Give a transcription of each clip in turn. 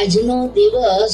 આજનો દિવસ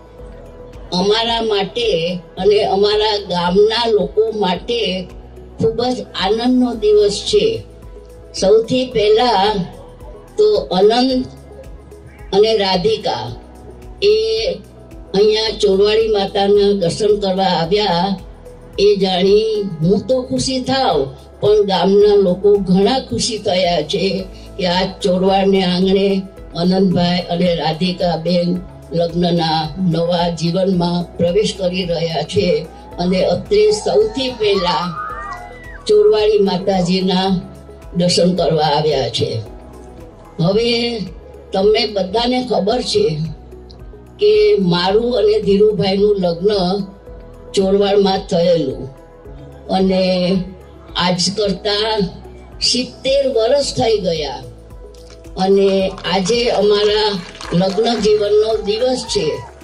અમારા માટે અને અમારા ગામના લોકો માટે ખૂબ જ આનંદનો દિવસ છે. સૌથી પહેલા તો અનંત અને રાધિકા એ અહીંયા ચોરવાડી માતાના દર્શન કરવા આવ્યા. એ જાણી હું તો ખુશી થાવ, પણ ગામના લોકો ઘણા ખુશી થયા છે કે આ ચોરવાડને આંગણે અનંતભાઈ અને રાધિકા બેન લગ્નના નવા જીવનમાં પ્રવેશ કરી રહ્યા છે. અને અત્રે સૌથી પહેલા ચોરવાડી માતાજીના દર્શન કરવા આવ્યા છે. હવે તમને બધાને ખબર છે કે મારું અને ધીરુભાઈનું લગ્ન ચોરવાડમાં થયેલું, અને આજ કરતા 70 વર્ષ થઈ ગયા. અને આજે અમારા લગ્ન જીવનનો દિવસ છે.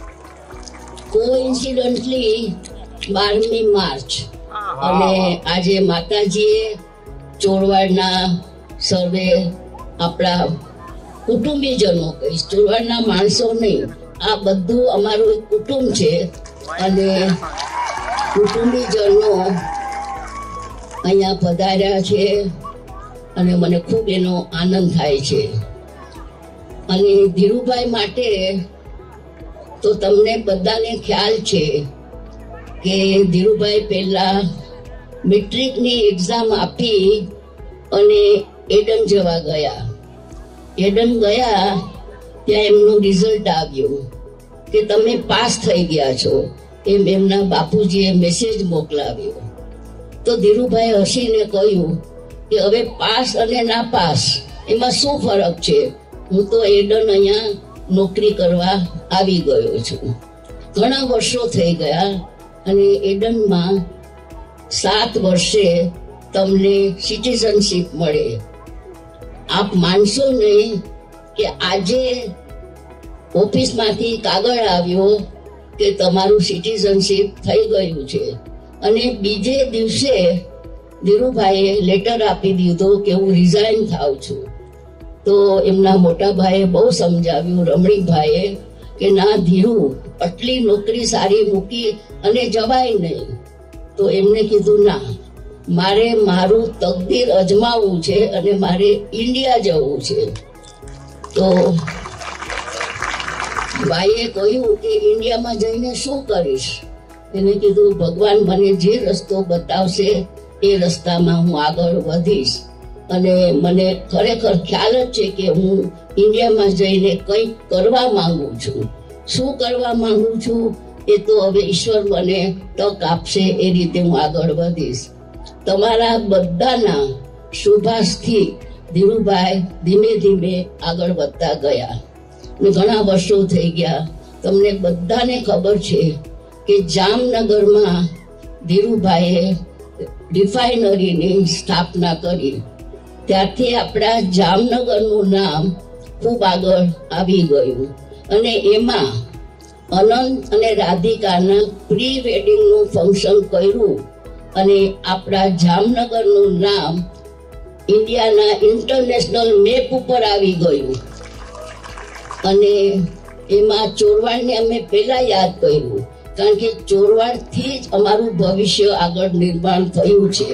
કોઇન્સિડન્ટલી 12મી માર્ચ. અને આજે માતાજીએ ચોરવાડના સર્વે આપણા કુટુંબીજનો, કહીશ ચોરવાડના માણસો નહીં, આ બધું અમારું એક કુટુંબ છે. અને કુટુંબીજનો અહીંયા પધાર્યા છે અને મને ખૂબ એનો આનંદ થાય છે. અને ધીરુભાઈ માટે તો તમને બધાને ખ્યાલ છે કે ધીરુભાઈ પહેલા મેટ્રિકની એક્ઝામ આપી અને એડન જવા ગયા. એડન ગયા ત્યાં એમનું રિઝલ્ટ આવ્યું કે તમે પાસ થઈ ગયા છો, એમ એમના બાપુજીએ મેસેજ મોકલાવ્યો. તો ધીરુભાઈ હસીને કહ્યું કે હવે પાસ અને ના પાસ એમાં શું ફરક છે, હું તો એડન અહીંયા નોકરી કરવા આવી ગયો છું. ઘણા વર્ષો થઈ ગયા અને એડનમાં 7 વર્ષે તમને સિટીઝનશીપ મળે. આપ માનશો નહીં કે આજે ઓફિસમાંથી કાગળ આવ્યો કે તમારું સિટીઝનશીપ થઈ ગયું છે. અને બીજે દિવસે ધીરુભાઈએ લેટર આપી દીધો કે હું રિઝાઇન થાઉં છું. તો એમના મોટા ભાઈએ બહુ સમજાવ્યું, રમણીકભાઈએ, કે ના ધીરુ, આટલી નોકરી સારી મૂકી અને જવાય નહીં. તો એમને કીધું ના, મારે મારું તકદીર અજમાવવું છે અને મારે ઇન્ડિયા જવું છે. તો ભાઈએ કહ્યું કે ઇન્ડિયામાં જઈને શું કરીશ? એને કીધું ભગવાન મને જે રસ્તો બતાવશે એ રસ્તામાં હું આગળ વધીશ. અને મને ખરેખર ખ્યાલ જ છે કે હું ઇન્ડિયામાં જઈને કંઈક કરવા માંગુ છું. શું કરવા માંગુ છું એ તો હવે ઈશ્વર મને તક આપશે, એ રીતે હું આગળ વધીશ. તમારા બધાના શુભાશથી ધીરુભાઈ ધીમે ધીમે આગળ વધતા ગયા. ને ઘણા વર્ષો થઈ ગયા. તમને બધાને ખબર છે કે જામનગરમાં ધીરુભાઈએ રિફાઇનરીની સ્થાપના કરી. ત્યારથી આપણા જામનગરનું નામ ખૂબ આગળ આવી ગયું. અને એમાં અનંત અને રાધિકાના પ્રી વેડિંગનું ફંક્શન કર્યું અને આપણા જામનગરનું નામ ઇન્ડિયાના ઇન્ટરનેશનલ મેપ ઉપર આવી ગયું. અને એમાં ચોરવાડને અમે પહેલા યાદ કર્યું, કારણ કે ચોરવાડથી જ અમારું ભવિષ્ય આગળ નિર્માણ થયું છે.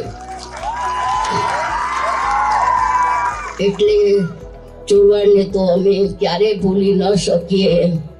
એટલે ચોરવાડને તો અમે ક્યારેય ભૂલી ન શકીએ.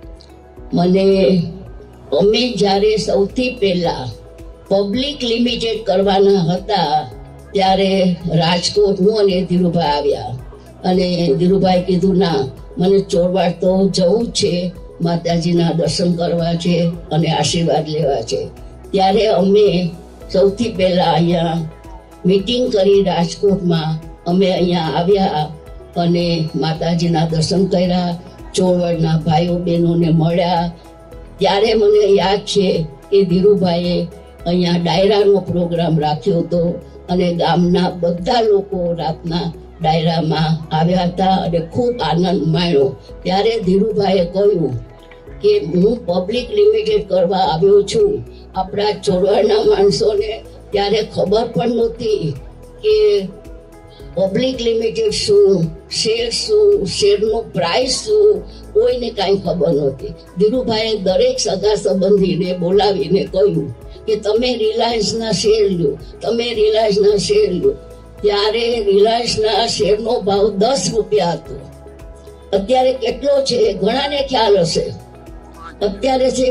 અમે જ્યારે સૌથી પહેલા પબ્લિક લિમિટેડ કરવાના હતા ત્યારે રાજકોટ હું અને ધીરુભાઈ આવ્યા. અને ધીરુભાઈ કીધું ના, મને ચોરવાડ તો જવું જ છે, માતાજીના દર્શન કરવા છે અને આશીર્વાદ લેવા છે. ત્યારે અમે સૌથી પહેલા અહીંયા મીટિંગ કરી રાજકોટમાં. અમે અહીંયા આવ્યા અને માતાજીના દર્શન કર્યા, ચોરવાડના ભાઈઓ બહેનોને મળ્યા. ત્યારે મને યાદ છે કે ધીરુભાઈએ અહીંયા ડાયરાનો પ્રોગ્રામ રાખ્યો હતો અને ગામના બધા લોકો રાતના ડાયરામાં આવ્યા હતા અને ખૂબ આનંદ માણ્યો. ત્યારે ધીરુભાઈએ કહ્યું કે હું પબ્લિક લિમિટેડ કરવા આવ્યો છું. આપણા ચોરવાડના માણસોને ત્યારે ખબર પણ નહોતી કે પબ્લિક લિમિટેડ શું, શેરનું પ્રાઇસ શું, કોઈને કાંઈ ખબર નહોતી. ધીરુભાઈએ દરેક સગા સંબંધીને બોલાવીને કહ્યું કે તમે રિલાયન્સના શેર લો, તમે રિલાયન્સના શેર લો. ત્યારે રિલાયન્સના શેરનો ભાવ 10 રૂપિયા હતો. અત્યારે કેટલો છે ઘણાને ખ્યાલ હશે, અત્યારે છે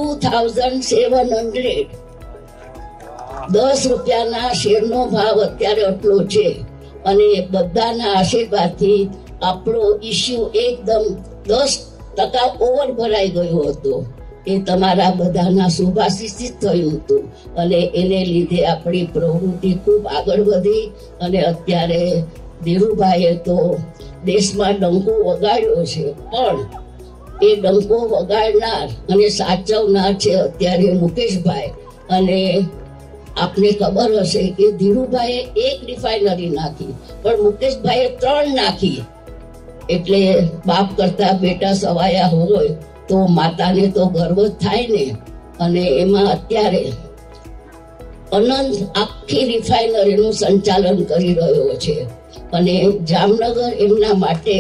2700. 10 રૂપિયાના શેરનો ભાવ અત્યારે આટલો છે. અને બધાના આશીર્વાદથી આપણો ઇસ્યુ એકદમ 10% ઓવર ભરાઈ ગયો હતો. એ તમારા બધાના શુભાશીષિત થયું હતું અને એને લીધે આપણી પ્રવૃત્તિ ખૂબ આગળ વધી. અને અત્યારે ધીરુભાઈએ તો દેશમાં ડંકો વગાડ્યો છે, પણ એ ડંકો વગાડનાર અને સાચવનાર છે અત્યારે મુકેશભાઈ. અને આપને ખબર હશે કે ધીરુભાઈએ 1 રિફાઇનરી નાખી, પણ મુકેશભાઈએ 3 નાખી. એટલે બાપ કરતા બેટા સવાયા હોય તો માતાને તો ગર્વ જ થાય ને. અને એમાં અત્યારે અનંત આખી રિફાઇનરીનું સંચાલન કરી રહ્યો છે. અને જામનગર એમના માટે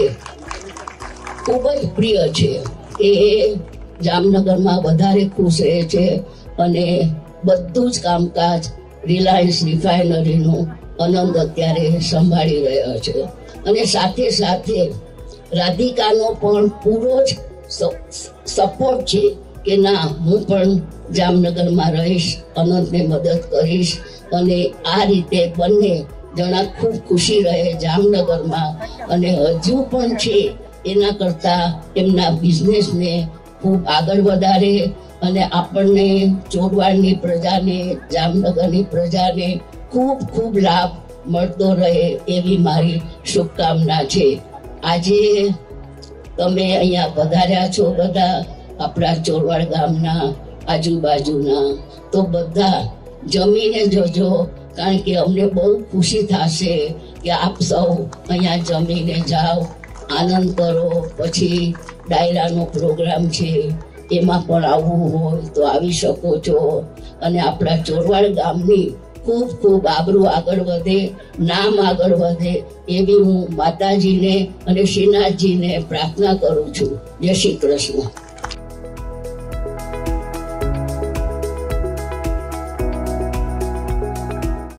ખૂબ જ પ્રિય છે. એ જામનગરમાં વધારે ખુશ રહે છે અને બધું જ કામકાજ રિલાયન્સ રિફાઇનરીનું આનંદ અત્યારે સંભાળી રહ્યા છે. અને સાથે સાથે રાધિકાનો પણ પૂરો જ સપોર્ટ છે કે ના, હું પણ જામનગરમાં રહીશ, અનંતને મદદ કરીશ. અને આ રીતે બંને જણા ખૂબ ખુશી રહે જામનગરમાં. અને હજુ પણ છે એના કરતાં એમના બિઝનેસને ખૂબ આગળ વધારે. અને આપણને ચોરવાડની પ્રજાને, જામનગરની પ્રજાને ખૂબ ખૂબ લાભ મળતો રહે એવી મારી શુભકામના છે. આજે તમે અહીંયા પધાર્યા છો બધા આપણા ચોરવાડ ગામના આજુબાજુના, તો બધા જમીને જજો, કારણ કે અમને બહુ ખુશી થશે કે આપ સૌ અહીંયા જમીને જાઓ, આનંદ કરો. પછી ડાયરાનો પ્રોગ્રામ છે, એમાં પણ આવવું હોય તો આવી શકો છો. અને આપણા ચોરવાડ ગામની ખૂબ ખૂબ આબરૂ આગળ વધે, નામ આગળ વધે એવી હું માતાજીને અને શ્રીનાથજીને પ્રાર્થના કરું છું. જય શ્રી કૃષ્ણ.